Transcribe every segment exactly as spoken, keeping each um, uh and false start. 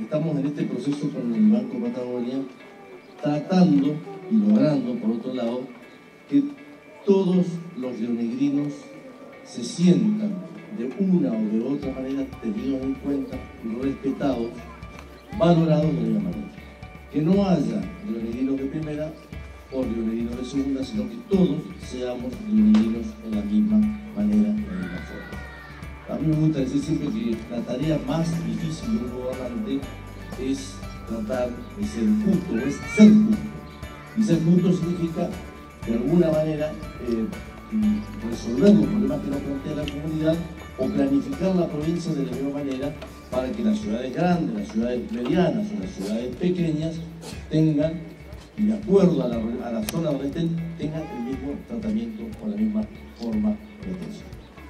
estamos en este proceso con el Banco Patagonia, tratando y logrando, por otro lado, que todos los rionegrinos se sientan de una o de otra manera tenidos en cuenta, respetados, valorados de la misma manera. Que no haya rionegrinos de primera o rionegrinos de segunda, sino que todos seamos rionegrinos en la misma manera, de la misma forma. A mí me gusta decir siempre que la tarea más difícil de un gobernante es tratar de ser justo, es ser justo. Y ser justo significa, de alguna manera, eh, resolver los problemas que nos plantea la comunidad o planificar la provincia de la misma manera para que las ciudades grandes, las ciudades medianas o las ciudades pequeñas tengan, y de acuerdo a la, a la zona donde estén, tengan el mismo tratamiento o la misma forma de atención.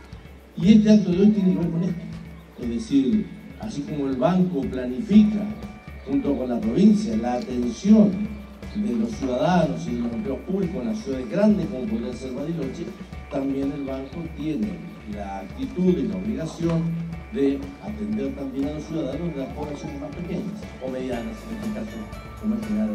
Y este acto de hoy tiene que ver con esto. Es decir, así como el banco planifica, junto con la provincia, la atención de los ciudadanos y de los empleados públicos en las ciudades grandes, como podría ser Bariloche, también el banco tiene la actitud y la obligación de atender también a los ciudadanos de las poblaciones más pequeñas o medianas, en este caso, como es general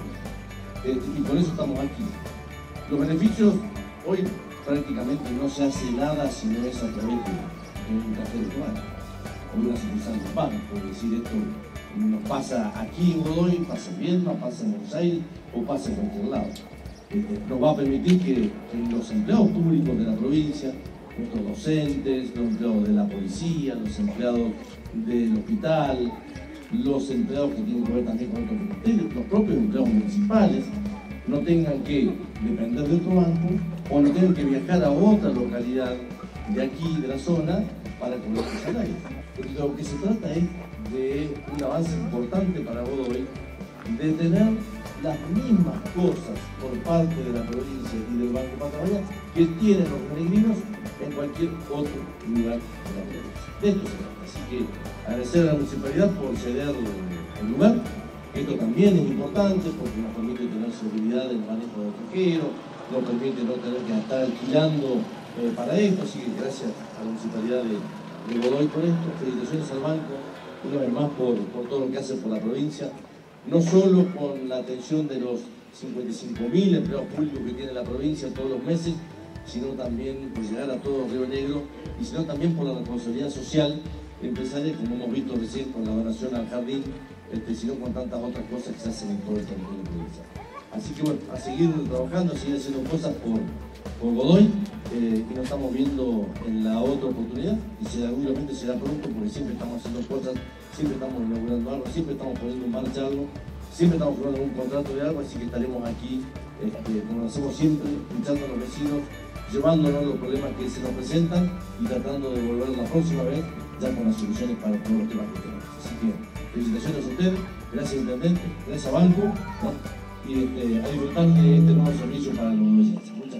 eh, y por eso estamos aquí. Los beneficios, hoy prácticamente no se hace nada si no es a través de un café de tomate o una sucursal de banco. Por decir, esto nos pasa aquí en Godoy, pasa en Viedma, pasa en Buenos Aires o pasa en cualquier lado. Este, nos va a permitir que los empleados públicos de la provincia, nuestros docentes, los empleados de la policía, los empleados del hospital, los empleados que tienen que ver también con otros ministerios, los propios empleados municipales, no tengan que depender de otro banco o no tengan que viajar a otra localidad de aquí, de la zona, para cobrar sus salarios. Porque lo que se trata es de un avance importante para Godoy, de tener las mismas cosas por parte de la provincia y del Banco Patagonia que tienen los rionegrinos en cualquier otro lugar de la provincia. De esto se trata. Así que agradecer a la municipalidad por ceder el lugar. Esto también es importante porque nos permite tener seguridad en el manejo de tejeros, nos permite no tener que estar alquilando eh, para esto. Así que gracias a la municipalidad de, de Godoy por esto. Felicitaciones al banco, una vez más, por, por todo lo que hace por la provincia. No solo con la atención de los cincuenta y cinco mil empleados públicos que tiene la provincia todos los meses, sino también por llegar a todo Río Negro, y sino también por la responsabilidad social empresaria, como hemos visto recién con la donación al jardín, este, sino con tantas otras cosas que se hacen en todo el territorio provincial. Así que bueno, a seguir trabajando, a seguir haciendo cosas por, por Godoy, eh, y nos estamos viendo en la otra oportunidad, y seguramente será pronto, porque siempre estamos haciendo cosas, siempre estamos inaugurando algo, siempre estamos poniendo en marcha algo, siempre estamos firmando un contrato de algo, así que estaremos aquí, este, como lo hacemos siempre, escuchando a los vecinos, llevándonos los problemas que se nos presentan y tratando de volver la próxima vez ya con las soluciones para todos los temas que tenemos. Así que felicitaciones a ustedes, gracias Intendente, gracias a Banco, ¿no? Y este, a disfrutar de este nuevo servicio para los vecinos.